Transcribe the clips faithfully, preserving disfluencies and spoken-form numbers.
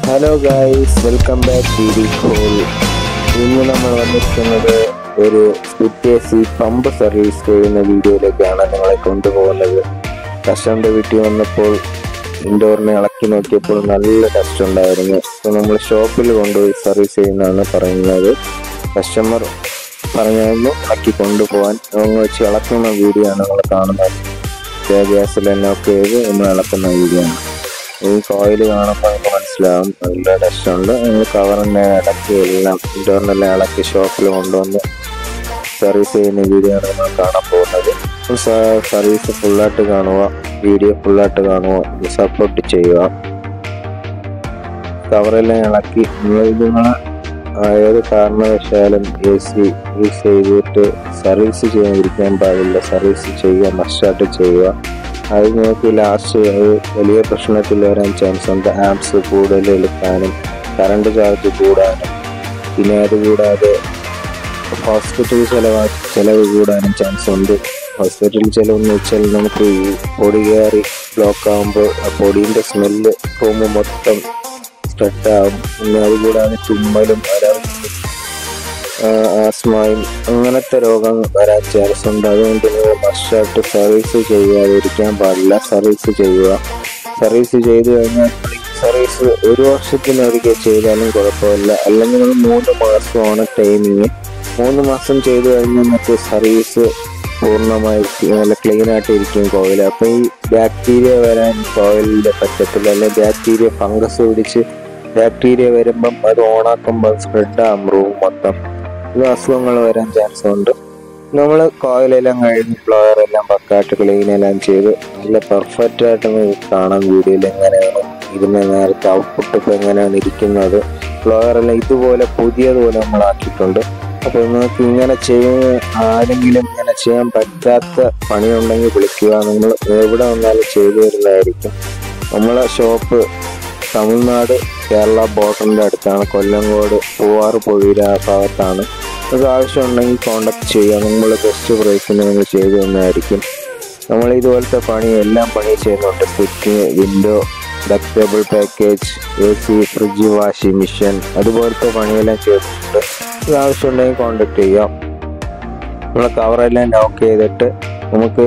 Hello guys, welcome back T D call. ഇന്ന് നമ്മൾ വന്നിരിക്കുന്നത് ഒരു split A C pump service ചെയ്യുന്ന വീഡിയോയിലേക്കാണ് നിങ്ങളെ കൊണ്ടുപോകുന്നത്. കസ്റ്റമറുടെ വീട്ടിൽ വന്നപ്പോൾ ഇൻഡോറിനെ ഇളക്കി നോക്കിയപ്പോൾ നല്ല ടെസ്റ്റ് ഉണ്ടായിരുന്നു. അപ്പോൾ നമ്മൾ ഷോപ്പിൽ കൊണ്ടുപോയി സർവീസ് ചെയ്യുന്നതാണ് പറയുന്നത്. കസ്റ്റമർ പറഞ്ഞായിരുന്നു ഇളക്കി കൊണ്ടുപോകാൻ. നമ്മൾ വെച്ച് ഇളക്കുന്ന വീഡിയോ ആണ് നമ്മൾ കാണുന്നത്. ഗ്യാസിൽ തന്നെ ഒക്കെ ചെയ്ത് നമ്മൾ ഇളക്കുന്ന വീഡിയോ ആണ്. ഈ കോയിൽ കാണുമ്പോൾ നമുക്ക് മനസ്സിലാവും നല്ല ടെസ്റ്റ് ഉണ്ട്. നമ്മൾ കവറിൻ്റെ ഇടയ്ക്ക് എല്ലാം ഇൻഡോറിനെല്ലാം ഇളക്കി ഷോപ്പിൽ കൊണ്ടുവന്ന് സർവീസ് ചെയ്യുന്ന വീഡിയോ ആണ് നമ്മൾ കാണാൻ പോകുന്നത്. സർവീസ് ഫുള്ളായിട്ട് കാണുക, വീഡിയോ ഫുള്ളായിട്ട് കാണുക, സപ്പോർട്ട് ചെയ്യുക. കവറെല്ലാം ഇളക്കി നിങ്ങൾ നിങ്ങൾ ഏത് കാരണവശാലും എ സി യൂസ് ചെയ്തിട്ട് സർവീസ് ചെയ്യാതിരിക്കാൻ പാടില്ല. സർവീസ് ചെയ്യുക, മസ്റ്റായിട്ട് ചെയ്യുക. അത് നിങ്ങൾക്ക് ലാസ്റ്റ് വലിയ പ്രശ്നത്തിൽ വരാൻ ചാൻസ് ഉണ്ട്. ആംപ്സ് കൂടുതൽ എടുക്കാനും കറണ്ട് ചാർജ് കൂടാനും പിന്നെ അതുകൂടാതെ ഹോസ്പിറ്റൽ ചിലവ് ചിലവ് കൂടാനും ചാൻസ് ഉണ്ട്. ഹോസ്പിറ്റൽ ചിലവെന്ന് വെച്ചാൽ നമുക്ക് ഈ പൊടി കയറി ബ്ലോക്ക് ആകുമ്പോൾ ആ പൊടീൻ്റെ സ്മെല്ല് റൂം മൊത്തം സ്പ്രെഡാകും. പിന്നെ അതുകൂടാതെ തുമ്മലും അലർജി, ആസ്മയും അങ്ങനത്തെ രോഗം വരാൻ ചാൻസ് ഉണ്ട്. അതുകൊണ്ട് നിങ്ങൾ മസ്റ്റായിട്ട് സർവീസ് ചെയ്യാതിരിക്കാൻ പാടില്ല. സർവീസ് ചെയ്യുക. സർവീസ് ചെയ്ത് കഴിഞ്ഞാൽ സർവീസ് ഒരു വർഷത്തിനൊരിക്കൽ ചെയ്താലും കുഴപ്പമില്ല. അല്ലെങ്കിൽ നിങ്ങൾ മൂന്ന് മാസമാണ് ടൈമിങ്. മൂന്ന് മാസം ചെയ്ത് കഴിഞ്ഞാൽ മറ്റേ സർവീസ് പൂർണ്ണമായി നല്ല ക്ലീനായിട്ട് ഇരിക്കും കോയിൽ. അപ്പോൾ ഈ ബാക്ടീരിയ വരാൻ കോയിലിൻ്റെ പറ്റത്തില്ല. അല്ലെങ്കിൽ ബാക്ടീരിയ ഫംഗസ് പിടിച്ച് ബാക്ടീരിയ വരുമ്പം അത് ഓണാക്കുമ്പോൾ സ്പ്രെഡാകും റൂം മൊത്തം. ഇത് അസുഖങ്ങൾ വരാൻ ചാൻസ് ഉണ്ട്. നമ്മൾ കോയിലെല്ലാം കഴിഞ്ഞ് ഫ്ലോയറെല്ലാം പക്കായിട്ട് ക്ലീൻ എല്ലാം ചെയ്ത് നല്ല പെർഫെക്റ്റ് ആയിട്ട് നമുക്ക് കാണാം വീഡിയോയിൽ എങ്ങനെയാണ് ഇതിൻ്റെ നേരത്തെ ഔട്ട്പുട്ട് ഇപ്പോൾ എങ്ങനെയാണ് ഇരിക്കുന്നത്. ഫ്ലോയറെല്ലാം ഇതുപോലെ പുതിയതുപോലെ നമ്മളാക്കിയിട്ടുണ്ട്. അപ്പോൾ നിങ്ങൾക്ക് ഇങ്ങനെ ചെയ്യുന്ന ആരെങ്കിലും ഇങ്ങനെ ചെയ്യാൻ പറ്റാത്ത പണിയുണ്ടെങ്കിൽ വിളിക്കുക. നിങ്ങൾ എവിടെ വന്നാലും ചെയ്തു തരുന്നതായിരിക്കും. നമ്മളെ ഷോപ്പ് തമിഴ്നാട് കേരള ബോർഡറിൻ്റെ അടുത്താണ്. കൊല്ലങ്കോട് പൂവാറ് പൊഴിയില ഭാഗത്താണ്. നിങ്ങൾക്ക് ആവശ്യമുണ്ടെങ്കിൽ കോൺടാക്ട് ചെയ്യുക. നമ്മൾ ബെസ്റ്റ് പ്രൈസിന് നമ്മൾ ചെയ്തു തന്നതായിരിക്കും. നമ്മൾ ഇതുപോലത്തെ പണി എല്ലാം പണി ചെയ്യുന്നുണ്ട്. Switching, window, ductable package, A C, fridge, washing machine, അതുപോലത്തെ പണിയെല്ലാം ചെയ്തിട്ടുണ്ട്. ഇത് ആവശ്യമുണ്ടെങ്കിൽ കോൺടാക്ട് ചെയ്യാം. നമ്മൾ കവറെല്ലാം ലോക്ക് ചെയ്തിട്ട് നമുക്ക്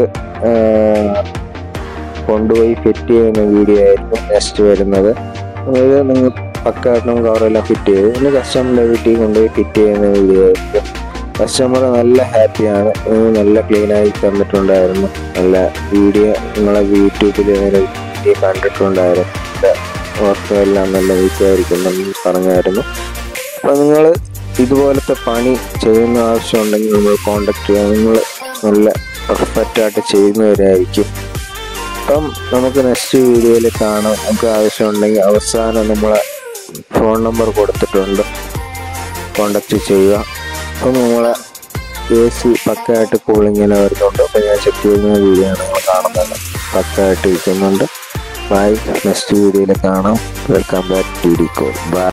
കൊണ്ടുപോയി ഫിറ്റ് ചെയ്യുന്ന വീഡിയോ ആയിരിക്കും നെക്സ്റ്റ് വരുന്നത്. ഇത് നിങ്ങൾ പക്കായിട്ടും കവറെല്ലാം ഫിറ്റ് ചെയ്ത് പിന്നെ കസ്റ്റമറിൻ്റെ വീട്ടിൽ കൊണ്ടുപോയി ഫിറ്റ് ചെയ്യുന്ന വീഡിയോ ആയിരിക്കും. കസ്റ്റമർ നല്ല ഹാപ്പിയാണ്. നല്ല ക്ലീനായി തന്നിട്ടുണ്ടായിരുന്നു. നല്ല വീഡിയോ നിങ്ങളെ യൂട്യൂബിൽ വീഡിയോ കണ്ടിട്ടുണ്ടായിരുന്നു. വർക്കെല്ലാം നല്ല വീക്കായിരിക്കും പറഞ്ഞായിരുന്നു. അപ്പോൾ നിങ്ങൾ ഇതുപോലത്തെ പണി ചെയ്യുന്ന ആവശ്യമുണ്ടെങ്കിൽ നിങ്ങൾ കോൺടാക്ട് ചെയ്യുക. നിങ്ങൾ നല്ല പെർഫെക്റ്റായിട്ട് ചെയ്യുന്നവരായിരിക്കും. അപ്പം നമുക്ക് നെക്സ്റ്റ് വീഡിയോയിൽ കാണാം. നമുക്ക് ആവശ്യമുണ്ടെങ്കിൽ അവസാനം നമ്മളെ ഫോൺ നമ്പർ കൊടുത്തിട്ടുണ്ട്, കോണ്ടാക്ട് ചെയ്യുക. അപ്പം നമ്മളെ എ സി പക്കയായിട്ട് കൂളിങ്ങനെ വരുന്നുണ്ട്. അപ്പോൾ ഞാൻ ചെക്ക് ചെയ്യുന്ന വീഡിയോ ആണ് നിങ്ങൾ കാണുന്നത്. പക്കയായിട്ട് ഇരിക്കുന്നുണ്ട്. ബൈ, നെക്സ്റ്റ് വീഡിയോയിൽ കാണാം. Welcome back T D call. By.